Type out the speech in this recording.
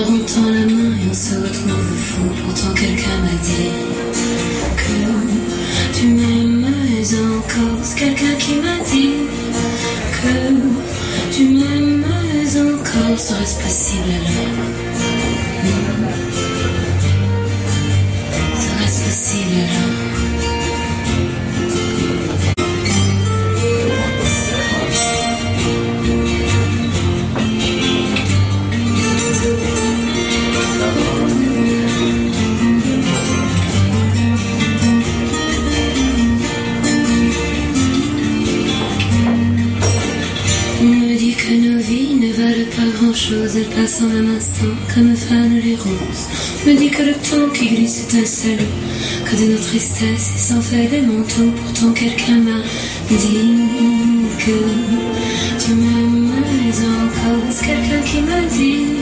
on tend la main et on se retrouve fou. Pourtant quelqu'un m'a dit que tu m'aimes encore. C'est quelqu'un qui m'a dit que tu m'aimes encore. Serait-ce possible alors? Serait-ce possible alors? On me dit que nos vies ne valent pas grand-chose, elles passent en un instant comme fanent les roses. On me dit que le temps qui glisse est un salut, que de nos tristesses il s'en fait des manteaux. Pourtant quelqu'un m'a dit que tu m'aimes encore. C'est quelqu'un qui m'a dit